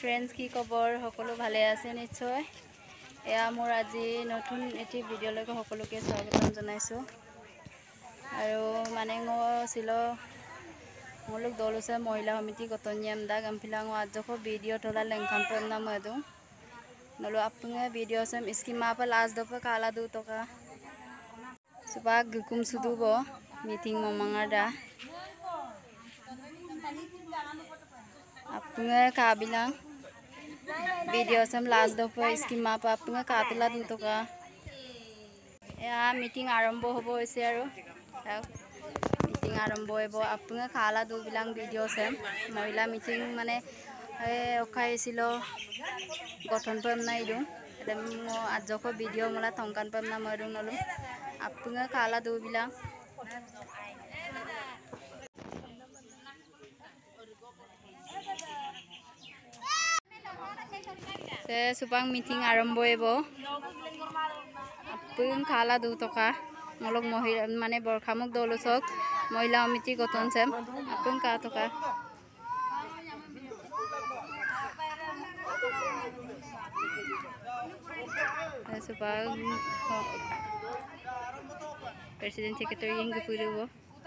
Friends কি খবৰ সকলো ভালে আছে নিশ্চয় এয়া মোৰ আজি নতুন এটি ভিডিঅ'লৈকে সকলোকে স্বাগতম জনাইছো আৰু মানে ছিল muluk dolusa মহিলা সমিতি গতনিয়াম দা গামফিলাং আজখো ভিডিও তোলা লেংখান পন্না মদু নলো আপনে ভিডিও সম इसकी मां पर लास्ट दफा काला दू तो का सुबह गुकुम सुदुबो मीटिंग ममंगादा अपने काबिला वीडियो सम लास्ट दफा इसकी मां पर अपने कातला दू तो का या मीटिंग आरंभ होबो होइसे आरो मीटिंग आरंभ होबो अपने खाला दू बिलांग वीडियो सम महिला मीटिंग माने ओखाइसिलो गठन पम नाइदु एदम आजको वीडियो मला थंकान पम ना मरु नलु अपने खाला दू बिलांग से सुपांग मीटिंग आरंभ होबो अपन खाला दू टका मलक महिला माने बरखामुक दलसक महिला समिति गठन सेम अपन का टका सुपांग प्रेसिडेंट सेक्रेटरी इंग पुरुबो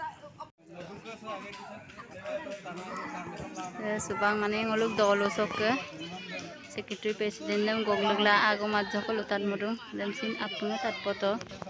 सुपांग माने मलक दलसक सेक्रेटरी प्रेसिडेंट नेम गोगलगला आगो माजको लुतान मरु लेमसिन अपने तत्पतो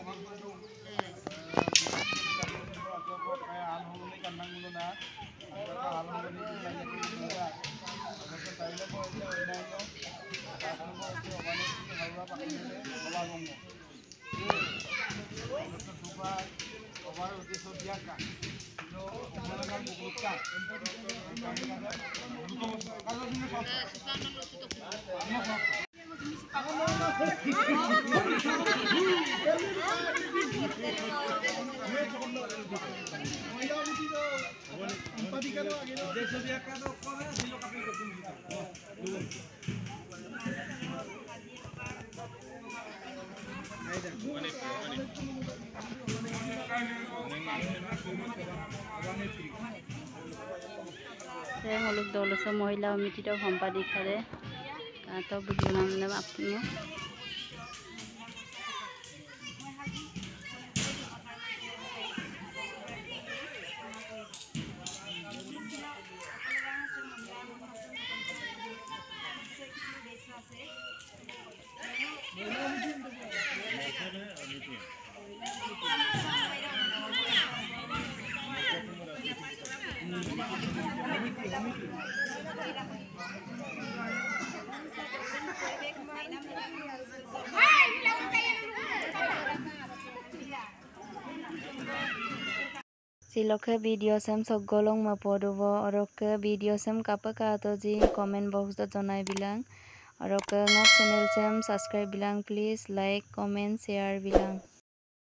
हलुक दलस महिला समिति सम्पादिक है तो वीडियो नाम अपने सिलोके वीडियो सेम सगलों मपडुबो और के वीडियो सेम कापका तो जी कमेंट बॉक्स द जनाय बिलां और के चैनल सेम सब्सक्राइब बिलां प्लीज लाइक कमेंट शेयर बिलां।